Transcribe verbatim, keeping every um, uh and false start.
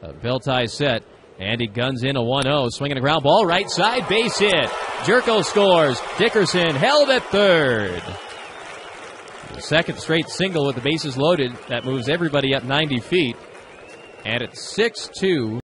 A bell tie set. Andy guns in a one oh. Swinging a ground ball. Right side. Base hit. Jerko scores. Dickerson held at third. The second straight single with the bases loaded. That moves everybody up ninety feet. And it's six two.